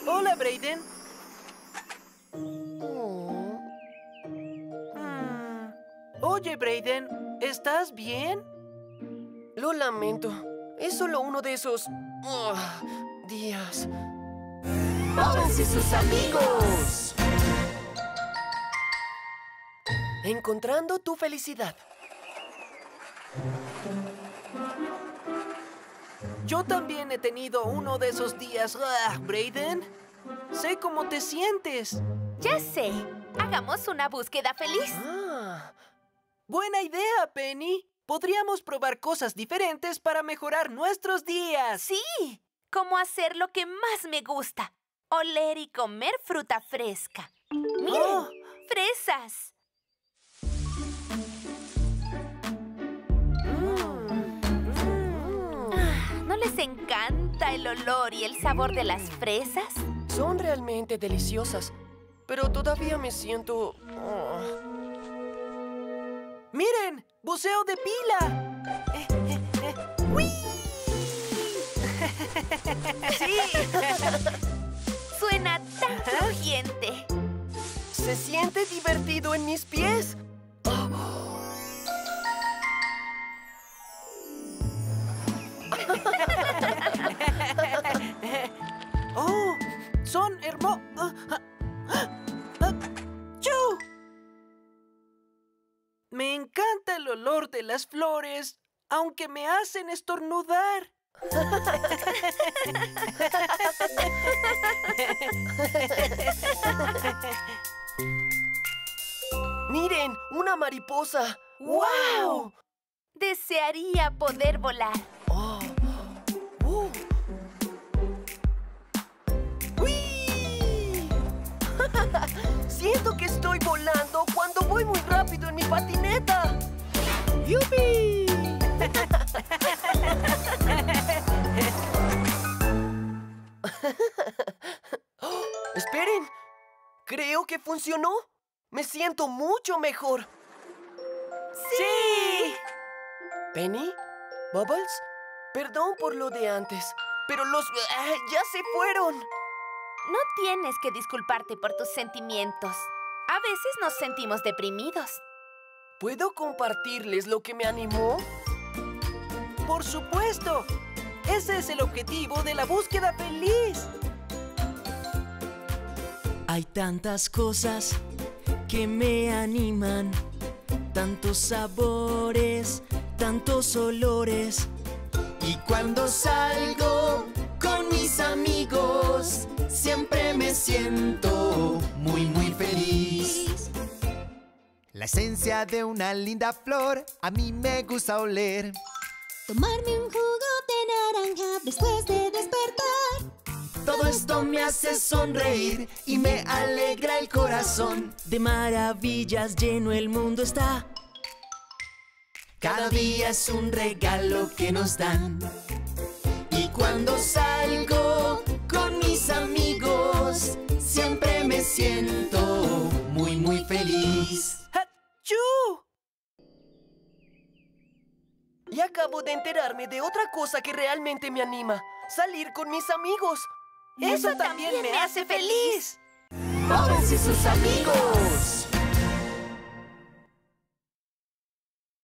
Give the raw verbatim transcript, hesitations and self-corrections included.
Hola, Brayden. Oh. Hmm. Oye, Brayden, ¿estás bien? Lo lamento. Es solo uno de esos... oh, días. ¡Bubbles y sus amigos! Encontrando tu felicidad. Yo también he tenido uno de esos días, ah, Brayden. Sé cómo te sientes. Ya sé. Hagamos una búsqueda feliz. Ah. Buena idea, Penny. Podríamos probar cosas diferentes para mejorar nuestros días. Sí, como hacer lo que más me gusta. Oler y comer fruta fresca. ¡Miren! Oh. ¡Fresas! Ah, ¿no les encanta el olor y el sabor de las fresas? Son realmente deliciosas, pero todavía me siento... oh. ¡Miren! ¡Buceo de pila! Eh, eh, eh. ¡Uy! ¡Sí! Suena tan crujiente. Se siente divertido en mis pies. ¡Oh! ¡Son hermosos! ¡Chu! Me encanta el olor de las flores, aunque me hacen estornudar. ¡Miren! ¡Una mariposa! ¡Wow! Desearía poder volar. Oh. Uh. ¡Uy! Siento que estoy volando cuando voy muy rápido en mi patineta. ¡Yupi! Oh, ¡esperen! Creo que funcionó. Me siento mucho mejor. ¡Sí! ¿Penny? ¿Bubbles? Perdón por lo de antes, pero los... ah, ya se fueron. No tienes que disculparte por tus sentimientos. A veces nos sentimos deprimidos. ¿Puedo compartirles lo que me animó? ¡Por supuesto! Ese es el objetivo de la búsqueda feliz. Hay tantas cosas que me animan, tantos sabores, tantos olores. Y cuando salgo con mis amigos, siempre me siento muy, muy feliz. La esencia de una linda flor a mí me gusta oler. Tomarme un jugo de naranja después de despertar. Todo esto me hace sonreír y me alegra el corazón. De maravillas lleno el mundo está. Cada día es un regalo que nos dan. Y cuando salgo con mis amigos, siempre me siento muy, muy feliz. ¡Achú! Y acabo de enterarme de otra cosa que realmente me anima. Salir con mis amigos. ¡Eso también me hace feliz! ¡Bubbles y sus amigos!